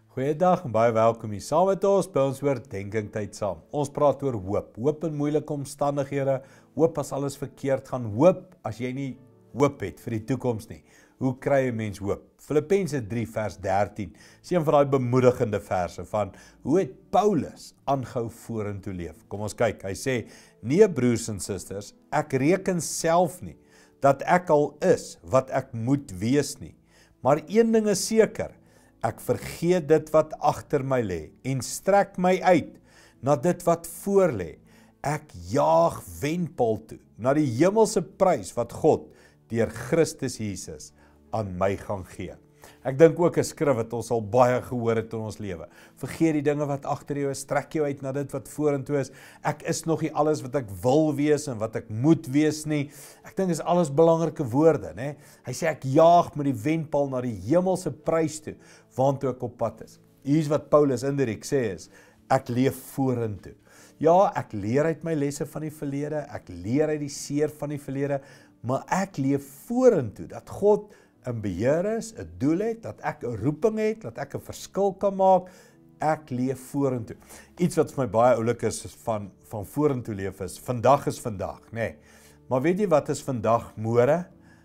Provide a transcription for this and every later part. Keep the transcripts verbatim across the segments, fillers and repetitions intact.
Goeiedag en baie welkom hier saam met ons by ons oordenking tyd saam. Ons praat oor hoop, hoop in moeilike omstandighede, hoop as alles verkeerd gaan, hoop as jy nie hoop het vir die toekoms nie. Hoe kry 'n mens hoop? Filippense drie vers dertien, is een van daai bemoedigende verse van hoe het Paulus aangehou vorentoe leef. Kom ons kyk, hy sê, nee broers en susters, ek reken self nie, dat ek al is wat ek moet wees nie. Maar een ding is seker, ek vergeet dit wat agter my lê en strek my uit na dit wat voor lê. Ek jaag wenpaal toe na die hemelse prys wat God deur Christus Jesus aan my gaan gee. Ek dink ook 'n skrif wat ons al baie gehoor het in ons lewe. Vergeet die dinge wat agter jou is, trek jou uit na dit wat vorentoe is. Ek is nog nie alles wat ek wil wees en wat ek moet wees nie. Ek dink is alles belangrike woorde, né? Hy sê ek jaag met die wenpaal na die hemelse prys toe, waantoe ek op pad is. Hier's wat Paulus indirek sê is, ek leef vorentoe. Ja, ek leer uit my lesse van die verlede, ek leer uit die seer van die verlede, maar ek leef vorentoe, dat God 'n beheer is, 'n doel het, dat ek 'n roeping het, dat ek 'n verskil kan maak, ek leef vorentoe. Iets wat vir my baie oulik is van, van vorentoe leef is, vandag is vandag, nê. Nee. Maar weet jy wat is vandag môre?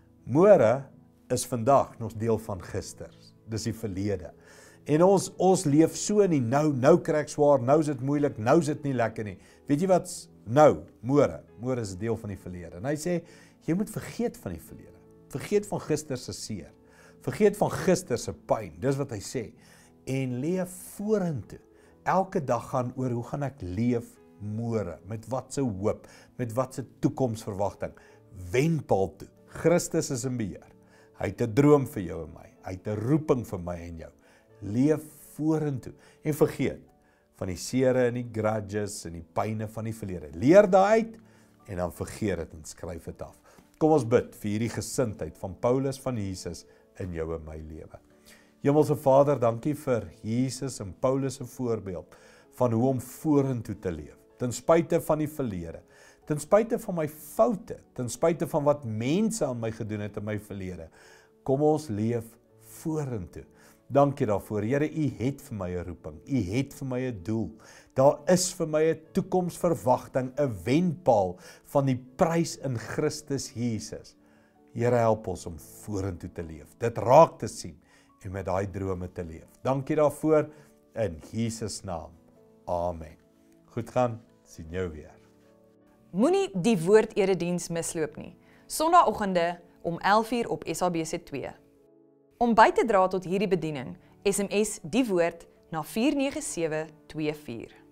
Môre is vandag nog deel van gister, dis die verlede. En ons, ons leef so in die nou, nou kry ek swaar, nou is dit moeilik, nou is dit nie lekker nie. Weet jy wat, nou, môre, môre is 'n deel van die verlede. En hy sê, jy moet vergeet van die verlede. Vergeet van gister se seer. Vergeet van gister se pyn. Dis wat hy sê. En leef vorentoe. Elke dag gaan oor hoe gaan ek leef môre? Met wat se hoop? Met wat se toekomsverwagting? Wenpaal toe. Christus is in beheer. Hy het 'n droom vir jou en my. Hy het 'n roeping vir my en jou. Leef vorentoe. En vergeet van die seere en die grudges en die pyne van die verlede. Leer daai uit en dan vergeet dit en skryf dit af. Kom ons bid vir hierdie gesindheid van Paulus van Jesus in jou en my lewe. Hemelse Vader, dankie vir Jesus en Paulus se voorbeeld van hoe om vorentoe te leef. Ten spyte van die verlede, ten spyte van my foute, ten spyte van wat mense aan my gedoen het in my verlede. Kom ons leef vorentoe. Dankie daarvoor. Here, U het vir my 'n roeping. U het vir my 'n doel. Daar is vir my 'n toekomsverwagting, 'n wenpaal van die prys in Christus Jesus. Here, help ons om vorentoe te leef. Dit raak te sien en met daai drome te leef. Dankie daarvoor in Jesus naam. Amen. Goed gaan, sien jou weer. Moenie die woord erediens misloop nie. Sondagoggende om elf uur op S A B C twee. Om by te dra tot hierdie bediening, S M S die woord na vier nege sewe twee vier.